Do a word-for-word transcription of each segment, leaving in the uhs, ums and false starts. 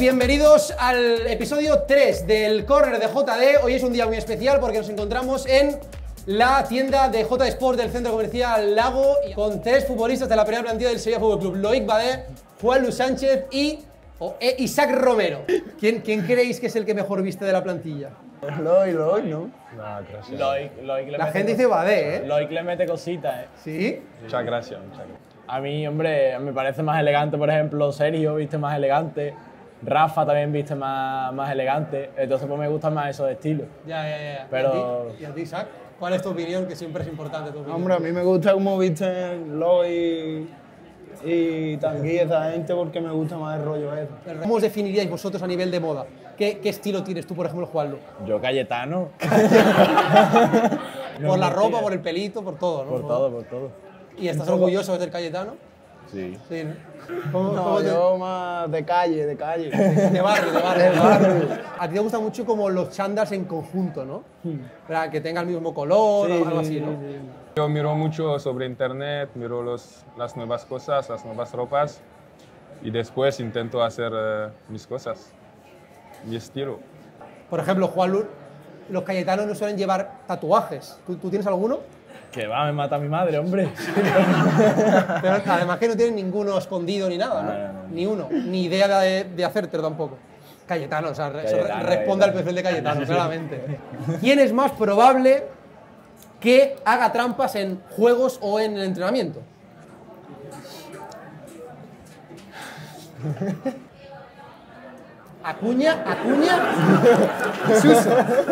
bienvenidos al episodio tres del Corner de J D. Hoy es un día muy especial porque nos encontramos en la tienda de J D Sport del Centro Comercial Lago con tres futbolistas de la primera plantilla del Sevilla Fútbol Club: Loic Badé, Juan Luis Sánchez y o, e Isaac Romero. ¿Quién, ¿Quién creéis que es el que mejor viste de la plantilla? Loic, Loic, ¿no? No, gracias. Loic, Loic le La mete gente dice Badé, ¿eh? Loic le mete cositas, ¿eh? ¿Sí? Muchas gracias, muchas gracias. A mí, hombre, me parece más elegante, por ejemplo, Sergio, viste más elegante. Rafa también viste más, más elegante. Entonces, pues me gustan más esos estilos. Ya, ya, ya. Pero- ¿Y a ti, ¿Y a ti, Isaac? ¿Cuál es tu opinión? Que siempre es importante tu opinión. Hombre, a mí me gusta cómo visten Loic y Tanguy, esa gente, porque me gusta más el rollo ese. ¿Cómo os definiríais vosotros a nivel de moda? ¿Qué, qué estilo tienes tú, por ejemplo, Juanlu? Yo, Cayetano. Por la ropa, por el pelito, por todo, ¿no? Por todo, por todo. ¿Y estás orgulloso de ser Cayetano? Sí. Sí, ¿no? ¿Cómo, No, cómo te- yo más de calle, de calle. De barrio, de barrio, de barrio. A ti te gusta mucho como los chándals en conjunto, ¿no? Para que tenga el mismo color o algo así, ¿no? Yo miro mucho sobre internet, miro los, las nuevas cosas, las nuevas ropas y después intento hacer eh, mis cosas, mi estilo. Por ejemplo, Juanlu, los cayetanos no suelen llevar tatuajes. ¿Tú, tú tienes alguno? Que va, me mata mi madre, hombre. Pero además que no tienen ninguno escondido ni nada, ¿no? No, no, no. Ni uno, ni idea de, de hacértelo tampoco. Cayetano, o sea, re- eso Cayetano, responde al Cayetano. perfil de Cayetano, claramente. ¿Quién es más probable que haga trampas en juegos o en el entrenamiento? Acuña, Acuña, Suso.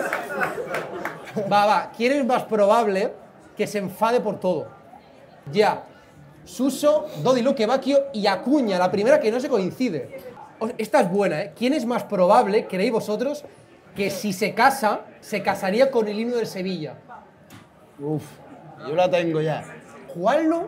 Va, va, ¿quién es más probable que se enfade por todo? Ya, Suso, Dodi Luque Bacchio y Acuña, la primera que no se coincide. O- Esta es buena, ¿eh? ¿Quién es más probable, creéis vosotros, que si se casa, se casaría con el himno del Sevilla? Uf, yo la tengo ya. ¿Juanlu?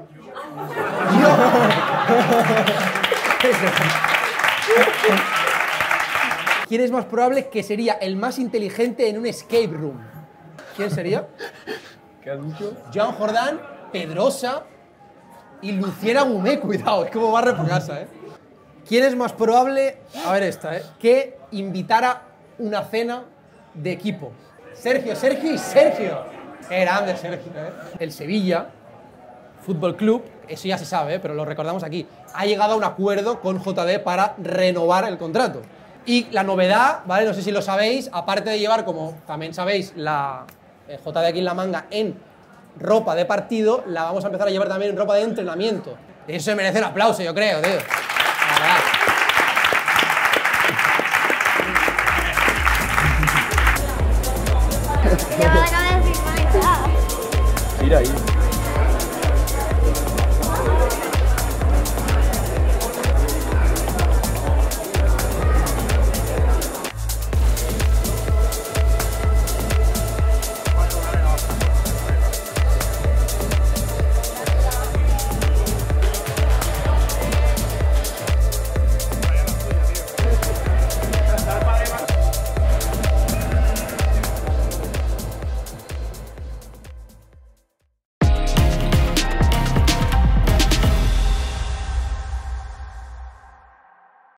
¿Quién es más probable que sería el más inteligente en un escape room? ¿Quién sería? ¿Qué has dicho? Joan Jordán, Pedrosa y Luciana Gumé. Cuidado, es como barre por casa, ¿eh? ¿Quién es más probable, a ver esta, ¿eh? que invitara una cena de equipo? Sergio, Sergio y Sergio. Qué grande Sergio, ¿eh? El Sevilla Fútbol Club, eso ya se sabe, ¿eh? Pero lo recordamos aquí, ha llegado a un acuerdo con J D para renovar el contrato. Y la novedad, ¿vale? No sé si lo sabéis, aparte de llevar, como también sabéis, la eh, J D aquí en la manga en ropa de partido, la vamos a empezar a llevar también en ropa de entrenamiento. Eso se merece un aplauso, yo creo, tío. La verdad. Y ahora acaba de decir Minecraft. Mira ahí.